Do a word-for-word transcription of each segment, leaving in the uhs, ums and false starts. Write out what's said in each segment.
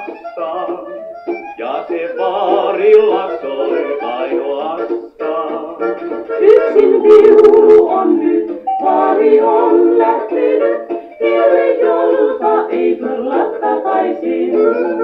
vastaan. Ja se vaarilla soi ainoastaan. Yksin viulu on nyt, vaari on lähtenyt, tielle jolta ei tulla takaisin.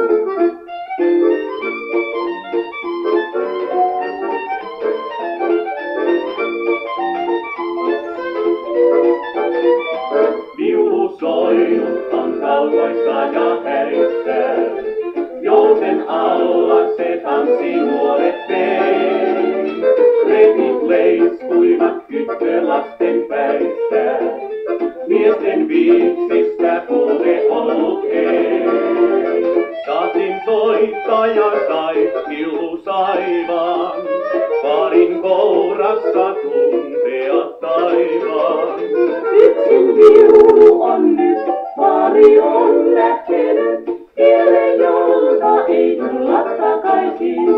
Viulu soinut on kaukoissa ja häissä, jousen alla se tanssi nuoret vei. Repit leiskuivat tyttölasten päissä, miesten viiksistä puhe ollut ei. Saatin soittaja sai kiusaivaan, vaarin kourassa tuntea taivaan. Yksin viulu on nyt, vaari on lähtenyt, tielle jolta ei tulla takaisin.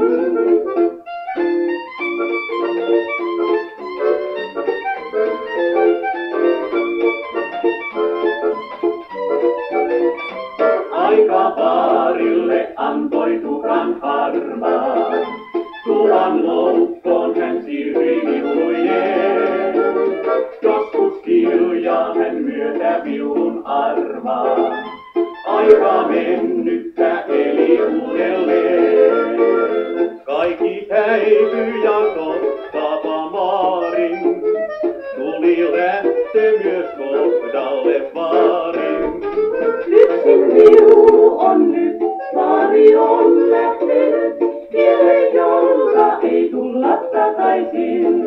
Aika vaarille antoi tukan harmaan, tuvan loukkoon hän siirtyi viulujeen. Joskus hiljaa hän myötä viulun armaan, aika mennyttä eli uudelleen. Kaikki häipyi ja tottava maarin, tuli lähtö myös kohdalle vaarin. Yksin viulu on nyt, vaari on lähtenyt, tielle jolta ei tulla takaisin.